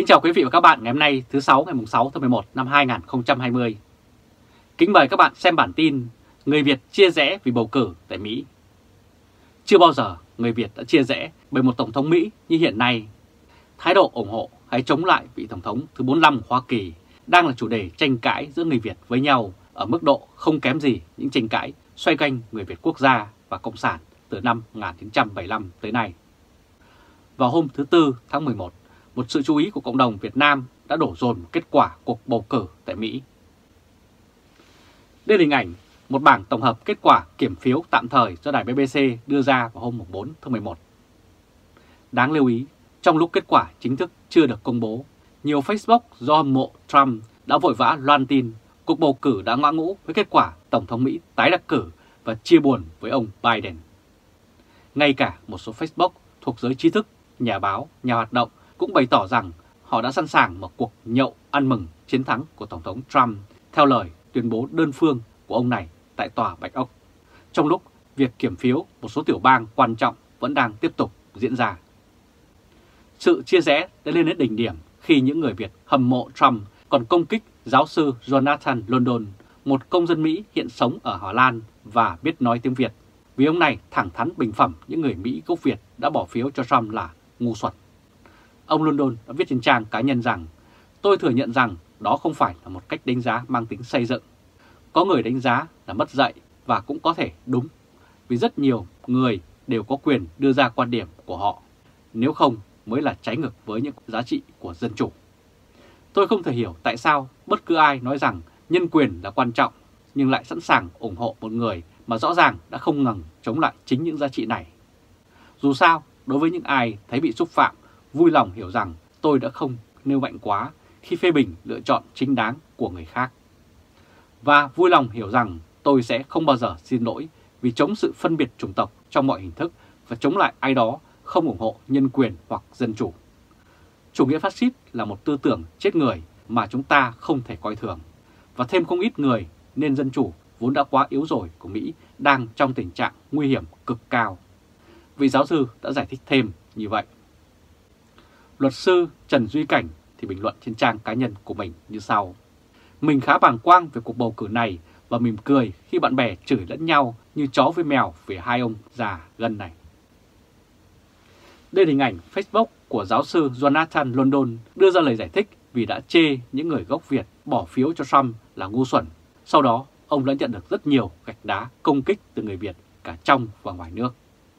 Kính chào quý vị và các bạn ngày hôm nay thứ Sáu ngày 6 tháng 11 năm 2020. Kính mời các bạn xem bản tin Người Việt chia rẽ vì bầu cử tại Mỹ. Chưa bao giờ người Việt đã chia rẽ bởi một Tổng thống Mỹ như hiện nay. Thái độ ủng hộ hay chống lại vị Tổng thống thứ 45 của Hoa Kỳ đang là chủ đề tranh cãi giữa người Việt với nhau ở mức độ không kém gì những tranh cãi xoay quanh người Việt quốc gia và Cộng sản từ năm 1975 tới nay. Vào hôm thứ Tư tháng 11, một sự chú ý của cộng đồng Việt Nam đã đổ dồn kết quả cuộc bầu cử tại Mỹ. Đây là hình ảnh một bảng tổng hợp kết quả kiểm phiếu tạm thời do đài BBC đưa ra vào hôm 4 tháng 11. Đáng lưu ý, trong lúc kết quả chính thức chưa được công bố, nhiều Facebook do hâm mộ Trump đã vội vã loan tin cuộc bầu cử đã ngã ngũ với kết quả Tổng thống Mỹ tái đắc cử và chia buồn với ông Biden. Ngay cả một số Facebook thuộc giới trí thức, nhà báo, nhà hoạt động cũng bày tỏ rằng họ đã sẵn sàng một cuộc nhậu ăn mừng chiến thắng của Tổng thống Trump theo lời tuyên bố đơn phương của ông này tại Tòa Bạch Ốc, trong lúc việc kiểm phiếu một số tiểu bang quan trọng vẫn đang tiếp tục diễn ra. Sự chia rẽ đã lên đến đỉnh điểm khi những người Việt hâm mộ Trump còn công kích giáo sư Jonathan London, một công dân Mỹ hiện sống ở Hà Lan và biết nói tiếng Việt, vì ông này thẳng thắn bình phẩm những người Mỹ gốc Việt đã bỏ phiếu cho Trump là ngu xuẩn. Ông London đã viết trên trang cá nhân rằng: "Tôi thừa nhận rằng đó không phải là một cách đánh giá mang tính xây dựng. Có người đánh giá là mất dạy và cũng có thể đúng, vì rất nhiều người đều có quyền đưa ra quan điểm của họ, nếu không mới là trái ngược với những giá trị của dân chủ. Tôi không thể hiểu tại sao bất cứ ai nói rằng nhân quyền là quan trọng nhưng lại sẵn sàng ủng hộ một người mà rõ ràng đã không ngừng chống lại chính những giá trị này. Dù sao, đối với những ai thấy bị xúc phạm, vui lòng hiểu rằng tôi đã không nêu mạnh quá khi phê bình lựa chọn chính đáng của người khác. Và vui lòng hiểu rằng tôi sẽ không bao giờ xin lỗi vì chống sự phân biệt chủng tộc trong mọi hình thức và chống lại ai đó không ủng hộ nhân quyền hoặc dân chủ. Chủ nghĩa phát xít là một tư tưởng chết người mà chúng ta không thể coi thường. Và thêm không ít người nên dân chủ vốn đã quá yếu rồi của Mỹ đang trong tình trạng nguy hiểm cực cao." Vị giáo sư đã giải thích thêm như vậy. Luật sư Trần Duy Cảnh thì bình luận trên trang cá nhân của mình như sau: "Mình khá bàng quang về cuộc bầu cử này và mỉm cười khi bạn bè chửi lẫn nhau như chó với mèo về hai ông già gân này." Đây là hình ảnh Facebook của giáo sư Jonathan London đưa ra lời giải thích vì đã chê những người gốc Việt bỏ phiếu cho Trump là ngu xuẩn. Sau đó, ông đã nhận được rất nhiều gạch đá công kích từ người Việt cả trong và ngoài nước.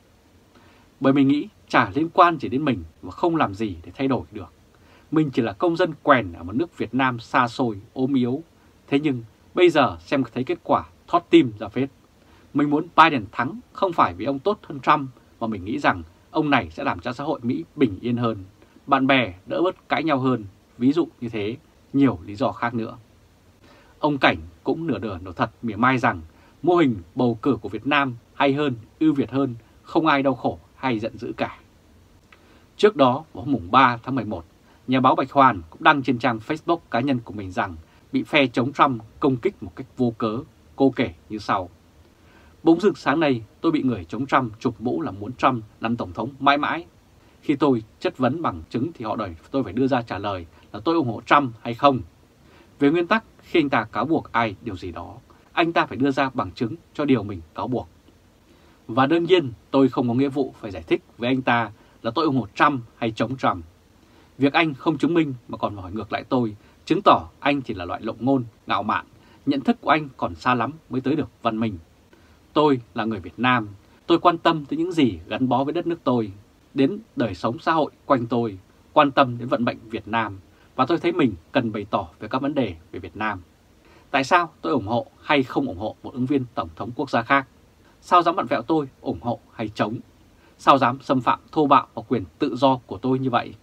Bởi mình nghĩ chả liên quan gì đến mình và không làm gì để thay đổi được. Mình chỉ là công dân quèn ở một nước Việt Nam xa xôi, ốm yếu. Thế nhưng bây giờ xem thấy kết quả thót tim ra phết. Mình muốn Biden thắng không phải vì ông tốt hơn Trump, mà mình nghĩ rằng ông này sẽ làm cho xã hội Mỹ bình yên hơn, bạn bè đỡ bớt cãi nhau hơn, ví dụ như thế, nhiều lý do khác nữa. Ông Cảnh cũng nửa thật mỉa mai rằng mô hình bầu cử của Việt Nam hay hơn, ưu việt hơn, không ai đau khổ hay giận dữ cả. Trước đó, vào hôm 3 tháng 11, nhà báo Bạch Hoàn cũng đăng trên trang Facebook cá nhân của mình rằng bị phe chống Trump công kích một cách vô cớ. Cô kể như sau: "Bỗng dưng sáng nay tôi bị người chống Trump chụp mũ là muốn Trump làm tổng thống mãi mãi. Khi tôi chất vấn bằng chứng thì họ đòi tôi phải đưa ra trả lời là tôi ủng hộ Trump hay không. Về nguyên tắc, khi anh ta cáo buộc ai điều gì đó, anh ta phải đưa ra bằng chứng cho điều mình cáo buộc. Và đương nhiên tôi không có nghĩa vụ phải giải thích với anh ta là tôi ủng hộ Trump hay chống Trump. Việc anh không chứng minh mà còn hỏi ngược lại tôi, chứng tỏ anh chỉ là loại lộng ngôn, ngạo mạn, nhận thức của anh còn xa lắm mới tới được văn minh. Tôi là người Việt Nam, tôi quan tâm tới những gì gắn bó với đất nước tôi, đến đời sống xã hội quanh tôi, quan tâm đến vận mệnh Việt Nam, và tôi thấy mình cần bày tỏ về các vấn đề về Việt Nam. Tại sao tôi ủng hộ hay không ủng hộ một ứng viên tổng thống quốc gia khác? Sao dám vặn vẹo tôi ủng hộ hay chống? Sao dám xâm phạm thô bạo vào quyền tự do của tôi như vậy?"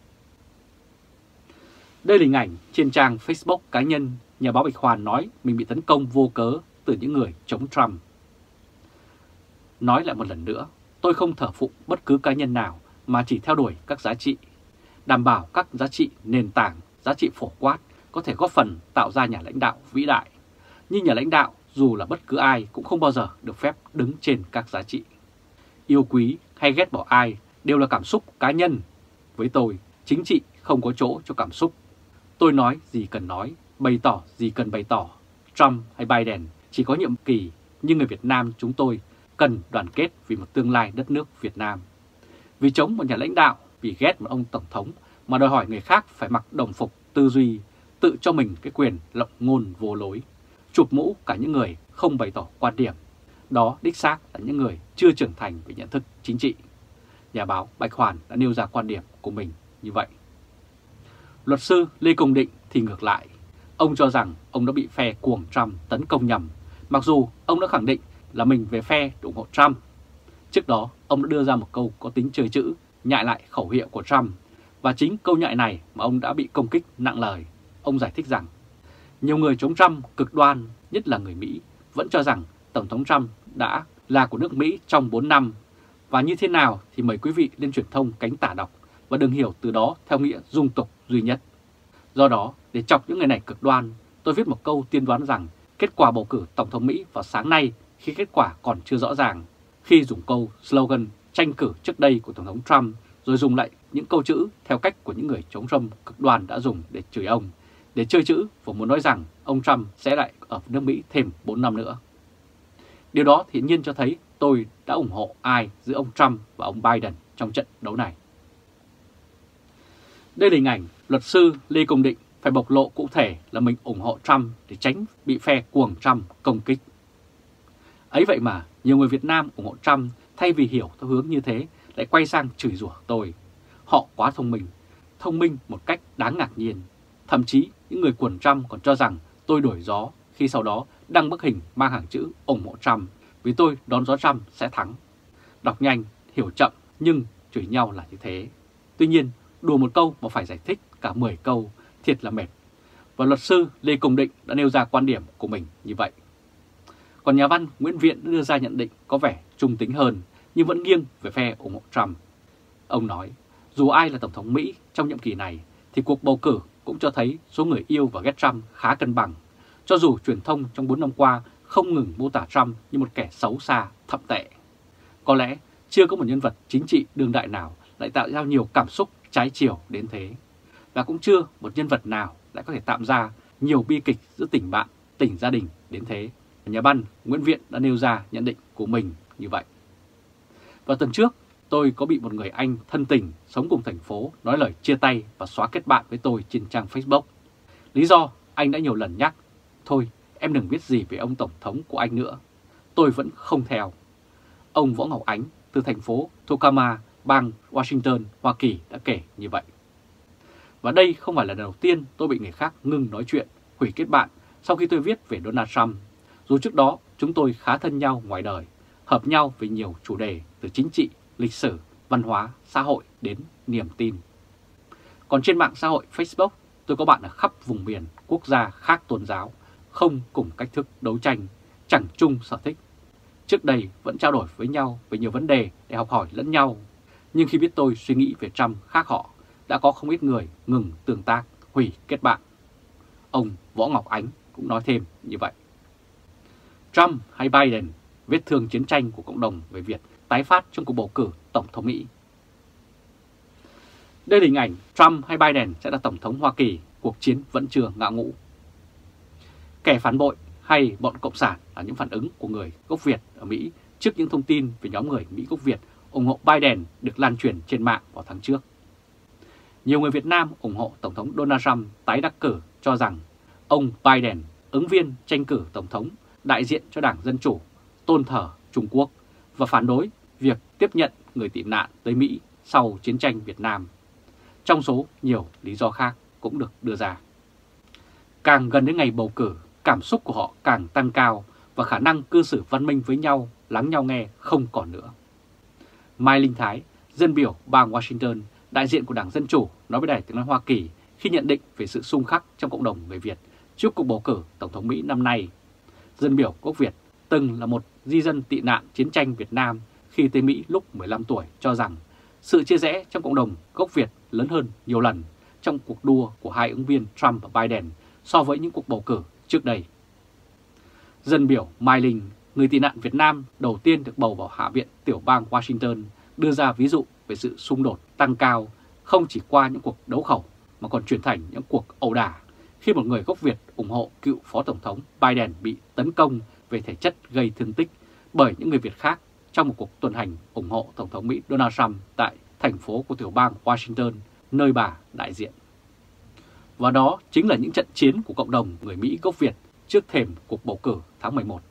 Đây là hình ảnh trên trang Facebook cá nhân nhà báo Bạch Hoàn nói mình bị tấn công vô cớ từ những người chống Trump. Nói lại một lần nữa, tôi không thờ phụng bất cứ cá nhân nào mà chỉ theo đuổi các giá trị, đảm bảo các giá trị nền tảng, giá trị phổ quát có thể góp phần tạo ra nhà lãnh đạo vĩ đại. Nhưng nhà lãnh đạo dù là bất cứ ai cũng không bao giờ được phép đứng trên các giá trị. Yêu quý hay ghét bỏ ai đều là cảm xúc cá nhân. Với tôi, chính trị không có chỗ cho cảm xúc. Tôi nói gì cần nói, bày tỏ gì cần bày tỏ. Trump hay Biden chỉ có nhiệm kỳ, nhưng người Việt Nam chúng tôi cần đoàn kết vì một tương lai đất nước Việt Nam. Vì chống một nhà lãnh đạo, vì ghét một ông Tổng thống mà đòi hỏi người khác phải mặc đồng phục tư duy, tự cho mình cái quyền lộng ngôn vô lối, chụp mũ cả những người không bày tỏ quan điểm. Đó đích xác là những người chưa trưởng thành về nhận thức chính trị. Nhà báo Bạch Hoàn đã nêu ra quan điểm của mình như vậy. Luật sư Lê Công Định thì ngược lại. Ông cho rằng ông đã bị phe cuồng Trump tấn công nhầm, mặc dù ông đã khẳng định là mình về phe ủng hộ Trump. Trước đó, ông đã đưa ra một câu có tính chơi chữ, nhại lại khẩu hiệu của Trump, và chính câu nhại này mà ông đã bị công kích nặng lời. Ông giải thích rằng, nhiều người chống Trump cực đoan, nhất là người Mỹ, vẫn cho rằng Tổng thống Trump đã là của nước Mỹ trong 4 năm, và như thế nào thì mời quý vị lên truyền thông cánh tả đọc, và đừng hiểu từ đó theo nghĩa dung tục duy nhất. Do đó, để chọc những người này cực đoan, tôi viết một câu tiên đoán rằng kết quả bầu cử Tổng thống Mỹ vào sáng nay, khi kết quả còn chưa rõ ràng, khi dùng câu slogan tranh cử trước đây của Tổng thống Trump, rồi dùng lại những câu chữ theo cách của những người chống Trump cực đoan đã dùng để chửi ông, để chơi chữ và muốn nói rằng ông Trump sẽ lại ở nước Mỹ thêm 4 năm nữa. Điều đó hiển nhiên cho thấy tôi đã ủng hộ ai giữa ông Trump và ông Biden trong trận đấu này. Đây là hình ảnh luật sư Lê Công Định phải bộc lộ cụ thể là mình ủng hộ Trump để tránh bị phe cuồng Trump công kích. Ấy vậy mà nhiều người Việt Nam ủng hộ Trump thay vì hiểu theo hướng như thế lại quay sang chửi rủa tôi. Họ quá thông minh một cách đáng ngạc nhiên. Thậm chí những người cuồng Trump còn cho rằng tôi đổi gió khi sau đó đăng bức hình mang hàng chữ ủng hộ Trump vì tôi đón gió Trump sẽ thắng. Đọc nhanh, hiểu chậm nhưng chửi nhau là như thế. Tuy nhiên, đùa một câu mà phải giải thích cả 10 câu, thiệt là mệt. Và luật sư Lê Công Định đã nêu ra quan điểm của mình như vậy. Còn nhà văn Nguyễn Viện đưa ra nhận định có vẻ trung tính hơn nhưng vẫn nghiêng về phe ủng hộ Trump. Ông nói, dù ai là Tổng thống Mỹ trong nhiệm kỳ này thì cuộc bầu cử cũng cho thấy số người yêu và ghét Trump khá cân bằng, cho dù truyền thông trong 4 năm qua không ngừng mô tả Trump như một kẻ xấu xa, thậm tệ. Có lẽ chưa có một nhân vật chính trị đương đại nào lại tạo ra nhiều cảm xúc trái chiều đến thế, và cũng chưa một nhân vật nào lại có thể tạo ra nhiều bi kịch giữa tình bạn, tình gia đình đến thế. Nhà văn Nguyễn Viện đã nêu ra nhận định của mình như vậy. Vào tuần trước, tôi có bị một người Anh thân tình sống cùng thành phố nói lời chia tay và xóa kết bạn với tôi trên trang Facebook. Lý do anh đã nhiều lần nhắc, thôi em đừng biết gì về ông Tổng thống của anh nữa. Tôi vẫn không theo. Ông Võ Ngọc Ánh từ thành phố Tacoma, bang Washington, Hoa Kỳ đã kể như vậy. Và đây không phải là lần đầu tiên tôi bị người khác ngưng nói chuyện, hủy kết bạn sau khi tôi viết về Donald Trump. Dù trước đó chúng tôi khá thân nhau ngoài đời, hợp nhau về nhiều chủ đề từ chính trị, lịch sử, văn hóa, xã hội đến niềm tin. Còn trên mạng xã hội Facebook, tôi có bạn ở khắp vùng miền, quốc gia khác tôn giáo, không cùng cách thức đấu tranh, chẳng chung sở thích. Trước đây vẫn trao đổi với nhau về nhiều vấn đề để học hỏi lẫn nhau. Nhưng khi biết tôi suy nghĩ về Trump khác họ, đã có không ít người ngừng tương tác, hủy kết bạn. Ông Võ Ngọc Ánh cũng nói thêm như vậy. Trump hay Biden, vết thương chiến tranh của cộng đồng người Việt tái phát trong cuộc bầu cử Tổng thống Mỹ. Đây là hình ảnh Trump hay Biden sẽ là Tổng thống Hoa Kỳ, cuộc chiến vẫn chưa ngã ngũ. Kẻ phản bội hay bọn Cộng sản là những phản ứng của người gốc Việt ở Mỹ trước những thông tin về nhóm người Mỹ gốc Việt ủng hộ Biden được lan truyền trên mạng vào tháng trước. Nhiều người Việt Nam ủng hộ Tổng thống Donald Trump tái đắc cử cho rằng ông Biden, ứng viên tranh cử Tổng thống đại diện cho Đảng Dân Chủ, tôn thờ Trung Quốc và phản đối việc tiếp nhận người tị nạn tới Mỹ sau chiến tranh Việt Nam. Trong số nhiều lý do khác cũng được đưa ra. Càng gần đến ngày bầu cử, cảm xúc của họ càng tăng cao và khả năng cư xử văn minh với nhau, lắng nhau nghe không còn nữa. Mai Linh Thái, dân biểu bang Washington, đại diện của Đảng Dân Chủ, nói với Đài Tiếng nói Hoa Kỳ khi nhận định về sự xung khắc trong cộng đồng người Việt trước cuộc bầu cử Tổng thống Mỹ năm nay. Dân biểu gốc Việt từng là một di dân tị nạn chiến tranh Việt Nam khi tới Mỹ lúc 15 tuổi cho rằng sự chia rẽ trong cộng đồng gốc Việt lớn hơn nhiều lần trong cuộc đua của hai ứng viên Trump và Biden so với những cuộc bầu cử trước đây. Dân biểu Mai Linh, người tị nạn Việt Nam đầu tiên được bầu vào Hạ viện tiểu bang Washington, đưa ra ví dụ về sự xung đột tăng cao không chỉ qua những cuộc đấu khẩu mà còn chuyển thành những cuộc ẩu đả khi một người gốc Việt ủng hộ cựu Phó Tổng thống Biden bị tấn công về thể chất gây thương tích bởi những người Việt khác trong một cuộc tuần hành ủng hộ Tổng thống Mỹ Donald Trump tại thành phố của tiểu bang Washington, nơi bà đại diện. Và đó chính là những trận chiến của cộng đồng người Mỹ gốc Việt trước thềm cuộc bầu cử tháng 11.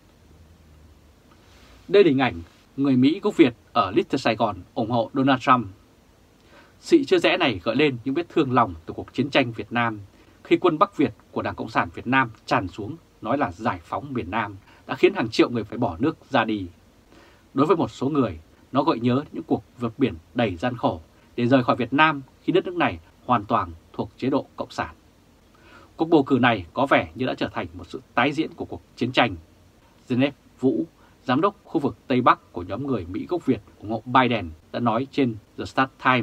Đây là hình ảnh người Mỹ gốc Việt ở Little Sài Gòn ủng hộ Donald Trump. Sự chia rẽ này gợi lên những vết thương lòng từ cuộc chiến tranh Việt Nam khi quân Bắc Việt của Đảng Cộng sản Việt Nam tràn xuống nói là giải phóng miền Nam đã khiến hàng triệu người phải bỏ nước ra đi. Đối với một số người, nó gợi nhớ những cuộc vượt biển đầy gian khổ để rời khỏi Việt Nam khi đất nước này hoàn toàn thuộc chế độ Cộng sản. Cuộc bầu cử này có vẻ như đã trở thành một sự tái diễn của cuộc chiến tranh. Genevieve Vũ, giám đốc khu vực Tây Bắc của nhóm người Mỹ gốc Việt ủng hộ Biden đã nói trên The Star Times.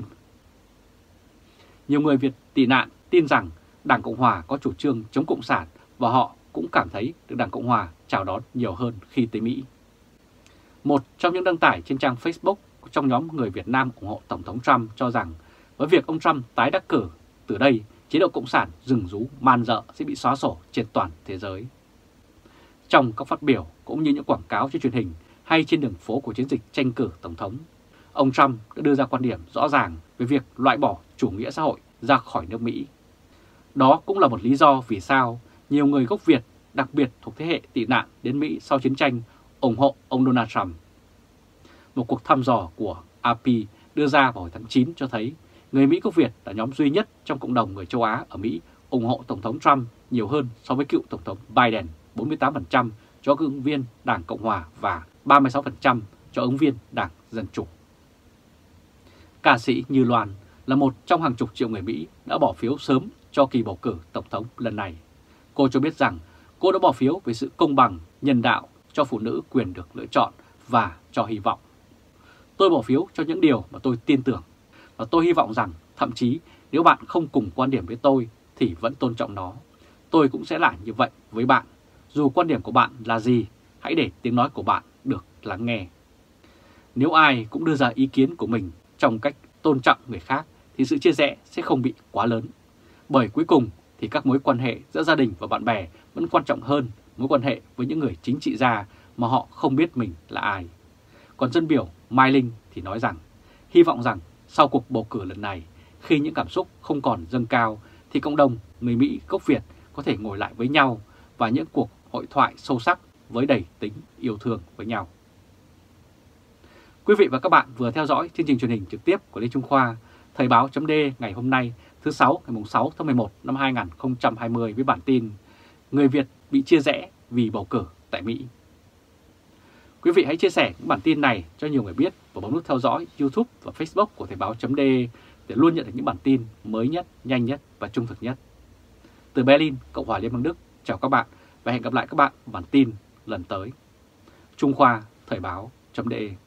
Nhiều người Việt tị nạn tin rằng Đảng Cộng Hòa có chủ trương chống Cộng sản và họ cũng cảm thấy được Đảng Cộng Hòa chào đón nhiều hơn khi tới Mỹ. Một trong những đăng tải trên trang Facebook trong nhóm người Việt Nam ủng hộ Tổng thống Trump cho rằng với việc ông Trump tái đắc cử, từ đây chế độ Cộng sản rừng rú man rợ sẽ bị xóa sổ trên toàn thế giới. Trong các phát biểu cũng như những quảng cáo trên truyền hình hay trên đường phố của chiến dịch tranh cử Tổng thống, ông Trump đã đưa ra quan điểm rõ ràng về việc loại bỏ chủ nghĩa xã hội ra khỏi nước Mỹ. Đó cũng là một lý do vì sao nhiều người gốc Việt, đặc biệt thuộc thế hệ tị nạn đến Mỹ sau chiến tranh, ủng hộ ông Donald Trump. Một cuộc thăm dò của AP đưa ra vào hồi tháng 9 cho thấy người Mỹ gốc Việt là nhóm duy nhất trong cộng đồng người châu Á ở Mỹ ủng hộ Tổng thống Trump nhiều hơn so với cựu Tổng thống Biden, 48% cho ứng viên Đảng Cộng Hòa và 36% cho ứng viên Đảng Dân Chủ. Ca sĩ Như Loan là một trong hàng chục triệu người Mỹ đã bỏ phiếu sớm cho kỳ bầu cử Tổng thống lần này. Cô cho biết rằng cô đã bỏ phiếu vì sự công bằng, nhân đạo, cho phụ nữ quyền được lựa chọn và cho hy vọng. Tôi bỏ phiếu cho những điều mà tôi tin tưởng và tôi hy vọng rằng thậm chí nếu bạn không cùng quan điểm với tôi thì vẫn tôn trọng nó. Tôi cũng sẽ làm như vậy với bạn. Dù quan điểm của bạn là gì, hãy để tiếng nói của bạn được lắng nghe. Nếu ai cũng đưa ra ý kiến của mình trong cách tôn trọng người khác thì sự chia rẽ sẽ không bị quá lớn. Bởi cuối cùng thì các mối quan hệ giữa gia đình và bạn bè vẫn quan trọng hơn mối quan hệ với những người chính trị gia mà họ không biết mình là ai. Còn dân biểu Mai Linh thì nói rằng hy vọng rằng sau cuộc bầu cử lần này, khi những cảm xúc không còn dâng cao thì cộng đồng người Mỹ gốc Việt có thể ngồi lại với nhau và những cuộc hội thoại sâu sắc với đầy tính yêu thương với nhau. Quý vị và các bạn vừa theo dõi chương trình truyền hình trực tiếp của Lê Trung Khoa, Thời báo.d ngày hôm nay thứ Sáu ngày 6 tháng 11 năm 2020 với bản tin Người Việt bị chia rẽ vì bầu cử tại Mỹ. Quý vị hãy chia sẻ những bản tin này cho nhiều người biết và bấm nút theo dõi YouTube và Facebook của Thời báo.d để luôn nhận được những bản tin mới nhất, nhanh nhất và trung thực nhất. Từ Berlin, Cộng hòa Liên bang Đức, chào các bạn và hẹn gặp lại các bạn ở bản tin lần tới. Trung Khoa, Thời báo.d